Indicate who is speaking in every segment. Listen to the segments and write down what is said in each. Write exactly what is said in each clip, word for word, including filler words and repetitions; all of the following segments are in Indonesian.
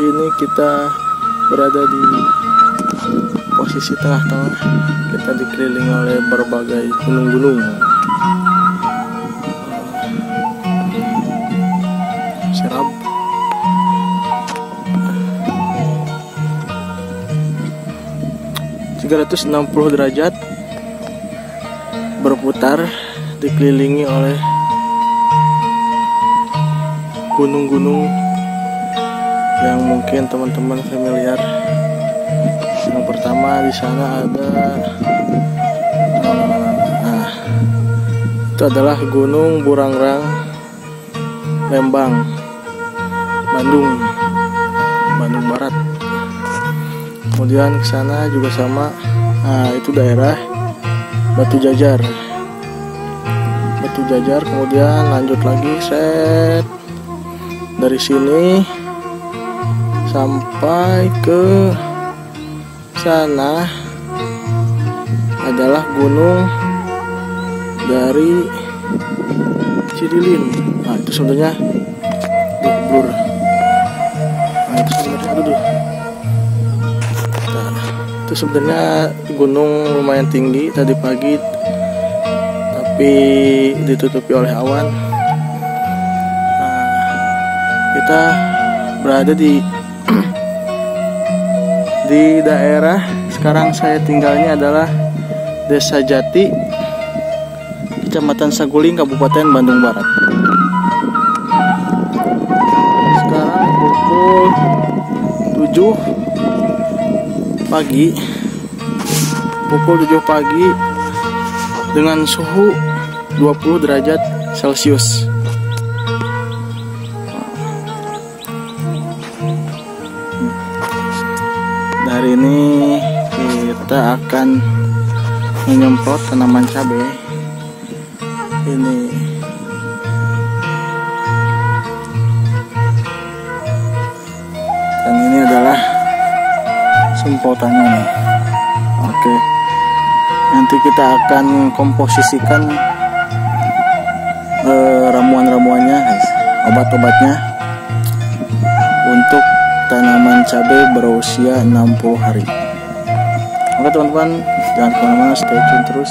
Speaker 1: ini kita berada di posisi tengah-tengah. Kita dikelilingi oleh berbagai gunung-gunung. Serab. tiga ratus enam puluh derajat berputar, dikelilingi oleh gunung-gunung yang mungkin teman-teman familiar. Yang pertama di sana ada, nah, itu adalah Gunung Burangrang, Lembang, Bandung, Bandung Barat. Kemudian ke sana juga sama, nah itu daerah Batu Jajar, Batu Jajar. Kemudian lanjut lagi, set dari sini sampai ke sana adalah gunung dari Cidilin. Nah itu sebenarnya blur. Nah itu sebenarnya aduh. Nah, itu sebenarnya gunung lumayan tinggi tadi pagi, tapi ditutupi oleh awan. Nah, kita berada di di daerah sekarang saya tinggalnya adalah Desa Jati, Kecamatan Saguling, Kabupaten Bandung Barat. Sekarang pukul tujuh pagi, pukul tujuh pagi dengan suhu dua puluh derajat Celcius. Hari ini kita akan menyemprot tanaman cabai. Ini dan ini adalah semprotannya nih. Oke, nanti kita akan komposisikan eh, ramuan-ramuannya, obat-obatnya untuk tanaman cabai berusia enam puluh hari. Oke teman-teman, jangan kemana-mana, stay tune terus.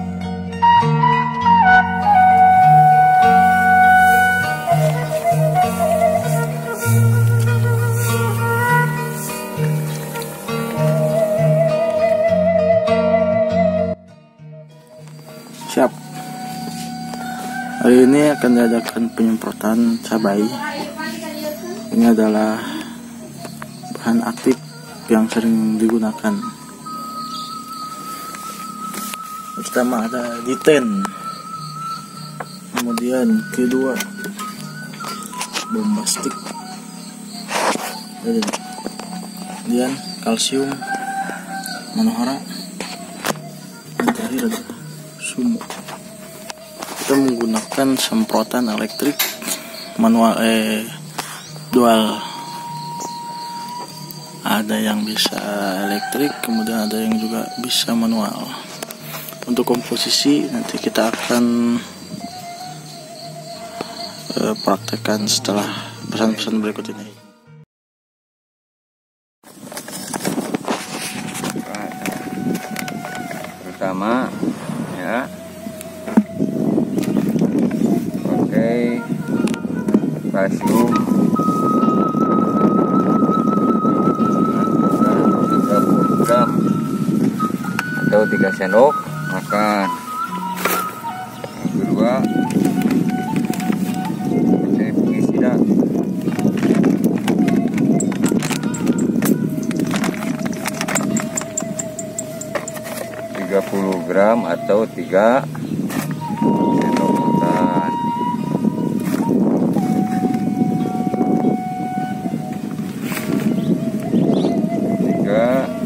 Speaker 1: Siap. Hari ini akan diadakan penyemprotan cabai. Ini adalah bahan aktif yang sering digunakan. Pertama ada diten, kemudian kedua bombastik, kemudian kalsium manohara, dan terakhir ada sumo. Kita menggunakan semprotan elektrik manual, eh dual. Ada yang bisa elektrik, kemudian ada yang juga bisa manual. Untuk komposisi nanti kita akan uh, praktekkan setelah pesan-pesan berikut ini.
Speaker 2: Pertama ya, pakai kalsium tiga puluh gram atau tiga sendok makan. Yang kedua, ini fungisida tiga puluh gram atau tiga sendok makan. Tiga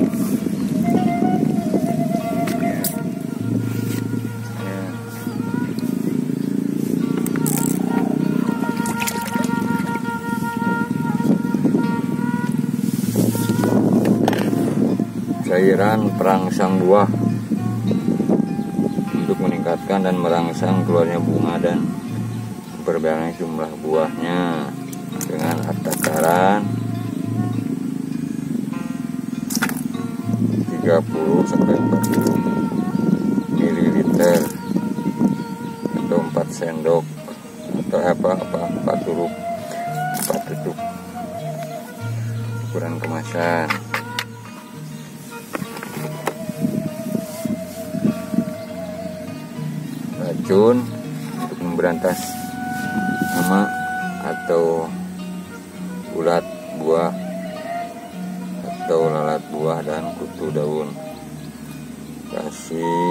Speaker 2: cairan perangsang buah untuk meningkatkan dan merangsang keluarnya bunga dan memperbanyak jumlah buahnya dengan takaran tiga puluh sampai empat puluh mililiter atau empat sendok atau apa apa empat tutup empat tutup ukuran kemasan. Racun untuk memberantas hama atau ulat buah atau lalat buah dan kutu daun. Kasih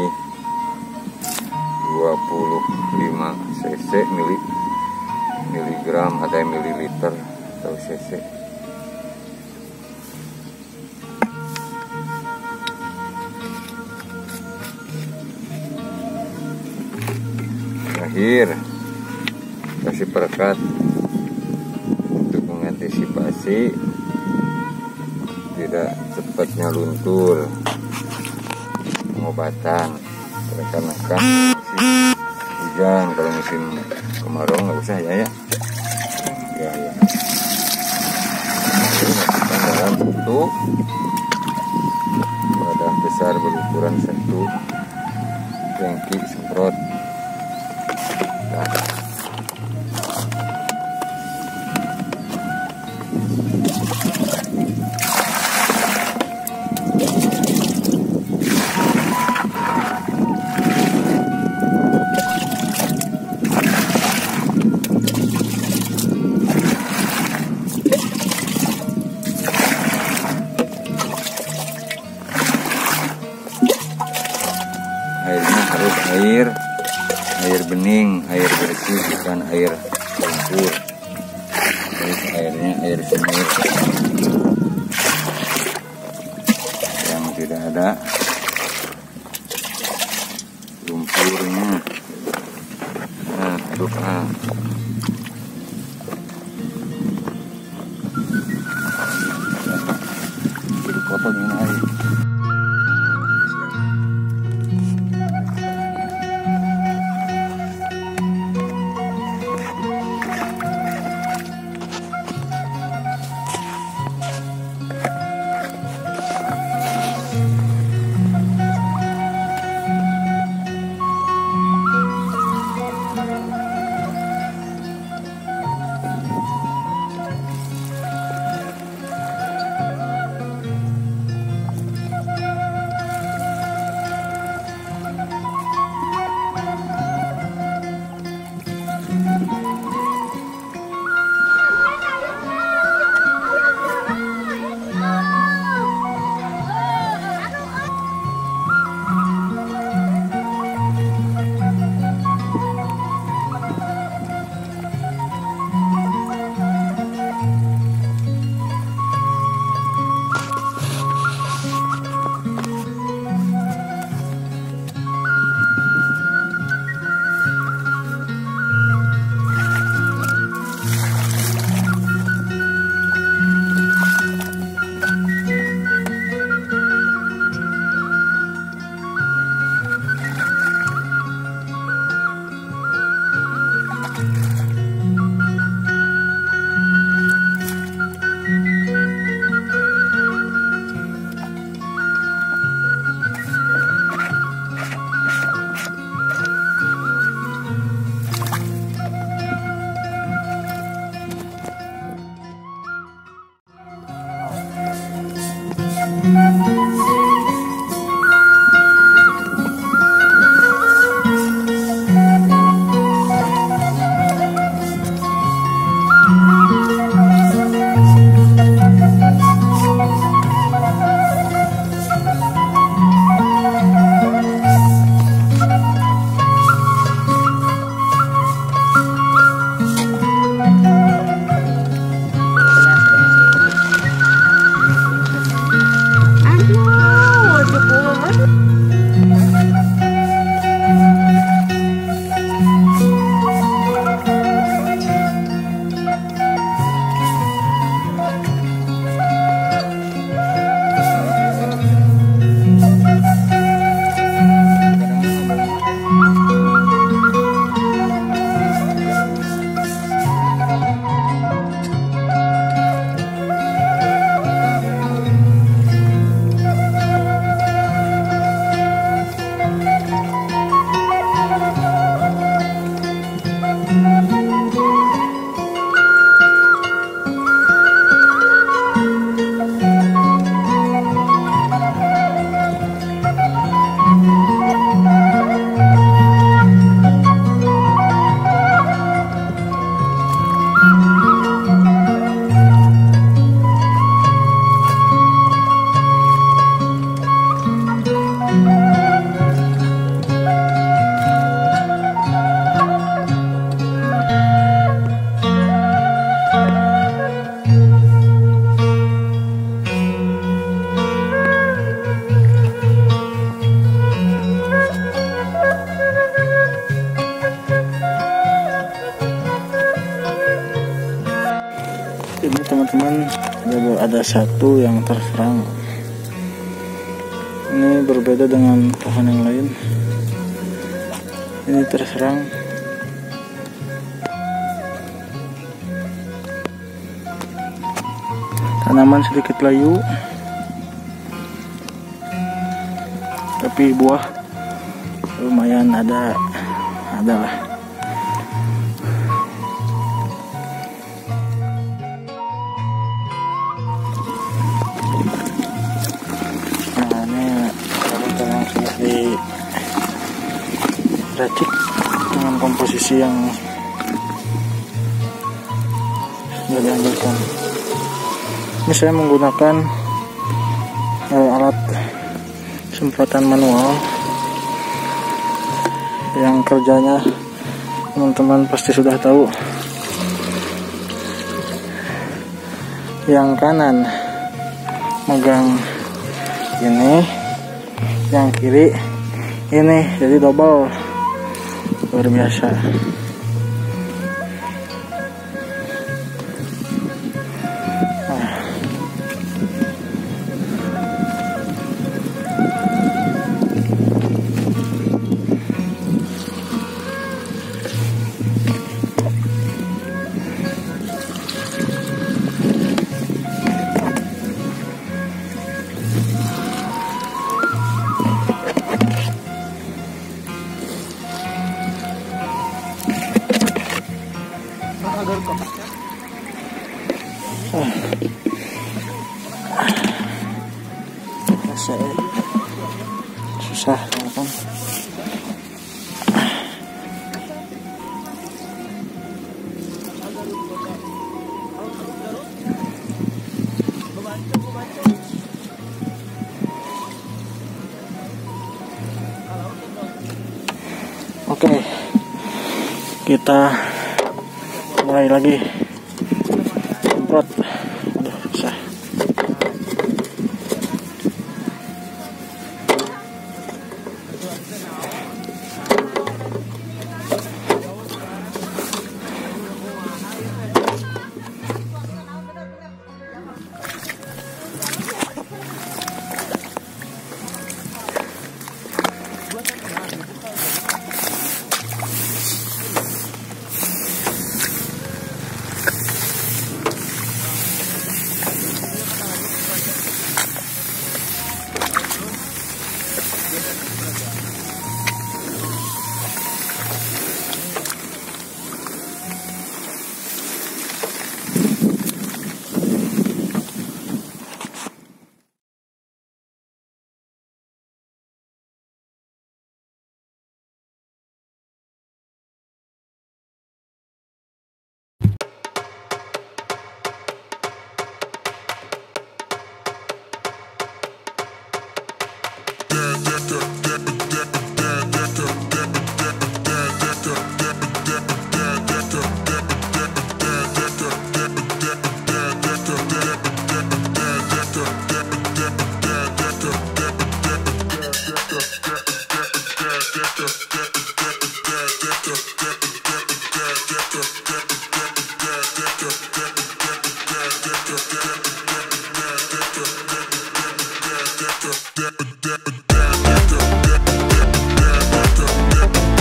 Speaker 2: dua puluh lima cc mili miligram atau mililiter atau cc. Terakhir, kasih perekat untuk mengantisipasi tidak cepatnya luntur. Pengobatan rekan-rekan hujan, kalau musim kemarau nggak usah ya ya ya ya. Ini masukkan dalam bentuk wadah besar berukuran satu tangki semprot. Nah, airnya harus air air bening, air bersih, bukan air lumpur. Terus airnya air sumur yang tidak ada lumpurnya. Nah, aduk ah. Jadi potong ini air.
Speaker 1: ada satu yang terserang. Ini berbeda dengan pohon yang lain. Ini terserang. Tanaman sedikit layu, tapi buah lumayan ada, ada lah. Nah, ini rumput yang sudah diracik dengan komposisi yang sudah diambilkan. Ini saya menggunakan uh, alat semprotan manual yang kerjanya teman-teman pasti sudah tahu. Yang kanan megang ini, yang kiri ini, jadi double, luar biasa. Oh. Rasa susah kan. Oke, kita mulai lagi.